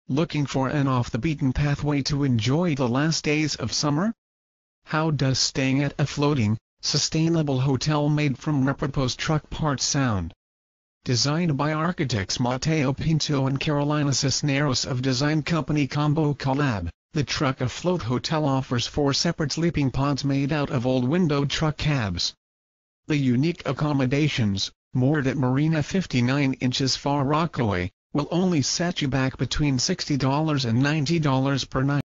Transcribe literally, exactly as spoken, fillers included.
Looking for an off-the-beaten-path way to enjoy the last days of summer? How does staying at a floating, sustainable hotel made from repurposed truck parts sound? Designed by architects Matteo Pinto and Carolina Cisneros of design company ComboColab, the Truck Afloat Hotel offers four separate sleeping pods made out of old windowed truck cabs. The unique accommodations, moored at Marina fifty-nine inches Far Rockaway, will only set you back between sixty dollars and ninety dollars per night.